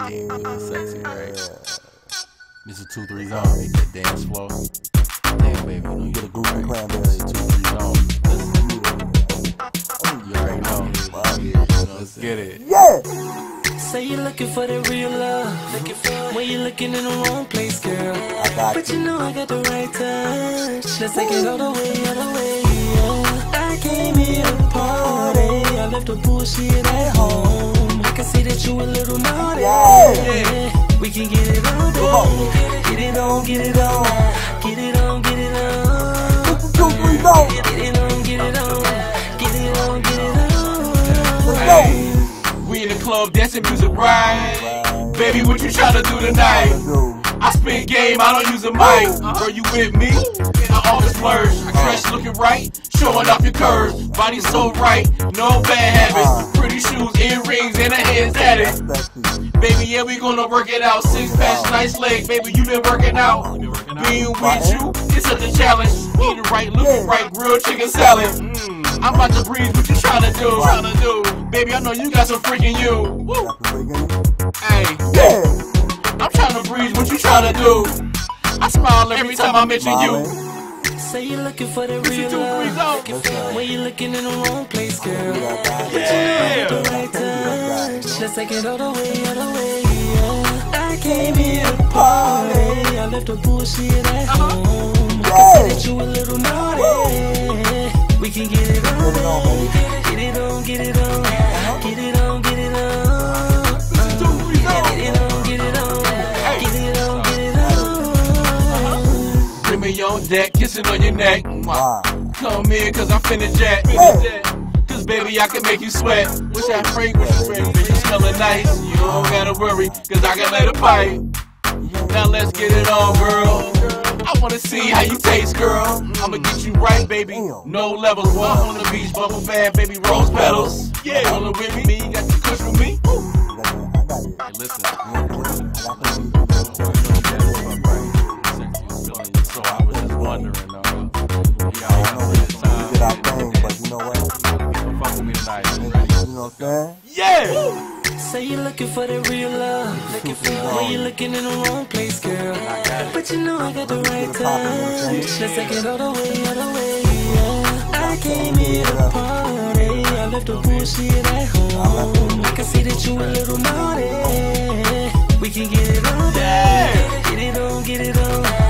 Yeah, sexy, right? Mr. 2-3 Zone, hit that dance floor. Damn, baby, you know you get a groove, right? Mr. 2-3 Zone. You already know. Let's get it. Yeah! Say you're looking for the real love. When you're looking in the wrong place, girl. But you know I got the right touch. Let's take it all the way, all the way. Yeah. I came here to party. I left the bullshit at home. I can see that you a little naughty. Yeah. We can get it on, baby. Get it on, get it on. Get it on, get it on. Mr. 2-3 Zone. Get it on, get it on. Get it on, get it on. Let's go. We in the club dancing music right. Baby, what you tryna do tonight? I spin game, I don't use a mic. Girl, you with me? I always splurge. Dress looking right, showing off your curves. Body so right, no bad habits. Pretty shoes, earrings, and a head tatted. Baby, yeah, we gonna work it out. 6 packs, nice legs, baby, you been working out. Being with you, it's such a challenge. Eating right, looking right, grilled chicken salad. I'm about to breathe, what you tryna do? Baby, I know you got some freaking you. Hey, I'm tryna breathe, what you tryna do? I smile every time I mention you. Say you're looking for the real love. When you're looking in the wrong place, girl. But you know I got the right touch. Let's take it all the way, all the way. Yeah. I came here to party. I left the bullshit at home. I can see that you a little naughty. We can get it on, baby. Get it on, get it on. Get it on, get it on. Get it on, get it on. Get it on, get it on. Bring me on deck, kissing on your neck. Come in, cause I'm finna jet. Cause baby, I can make you sweat. What's that fragrance? Bitch, you smelling nice. You don't gotta worry, cause I can let a pipe. Now let's get it on, girl. I wanna see how you taste, girl. I'ma get you right, baby. No levels. Walk on the beach, bubble bath, baby, rose petals. Yeah, rolling with me. You got the kush with me. Hey, listen. So I was just wondering, we did our thing, but you know what? fuck with me tonight. You know what I'm saying? Yeah! Say you're looking for the real love. When you're looking in the wrong place, girl. But you know I got the right touch. Let's take it all the way, all the way. Yeah. I came here to party. I left the bullshit at home. I can see that you a little naughty. We can get it on, baby. Get it on, get it on.